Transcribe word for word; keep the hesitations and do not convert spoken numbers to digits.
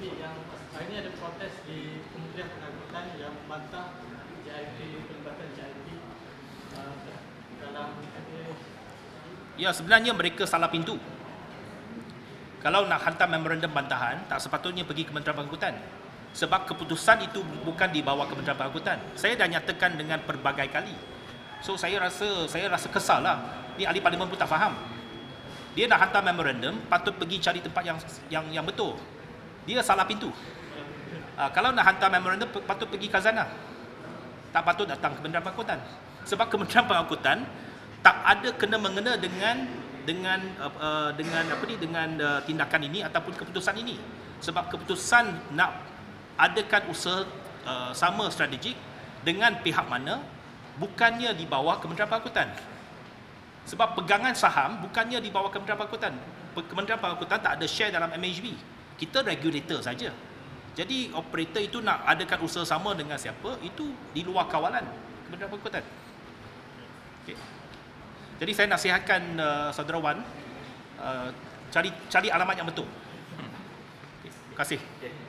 Okey, yang hari ini ada protes di Kementerian Pengangkutan yang membantah J I T, pelibatan J I T uh, dalam Ya, sebenarnya mereka salah pintu. Kalau nak hantar memorandum bantahan, tak sepatutnya pergi Kementerian Pengangkutan. Sebab keputusan itu bukan di bawah Kementerian Pengangkutan. Saya dah nyatakan dengan pelbagai kali. So saya rasa saya rasa kesal lah. Ni ahli parlimen pun tak faham. Dia nak hantar memorandum, patut pergi cari tempat yang yang yang betul. Dia salah pintu. Uh, kalau nak hantar memorandum, patut pergi Khazanah. Tak patut datang Kementerian Pengangkutan. Sebab Kementerian Pengangkutan tak ada kena mengena dengan dengan uh, dengan apa ni dengan uh, tindakan ini ataupun keputusan ini. Sebab keputusan nak adakan usaha uh, sama strategik dengan pihak mana bukannya di bawah Kementerian Pengangkutan. Sebab pegangan saham bukannya di bawah Kementerian Pengangkutan. Kementerian Pengangkutan tak ada share dalam M H B. Kita regulator saja. Jadi operator itu nak adakan usaha sama dengan siapa, itu di luar kawalan Kementerian Pengangkutan. Okay. Jadi saya nasihatkan uh, saudara Wan uh, cari cari alamat yang betul. Okay. Terima kasih.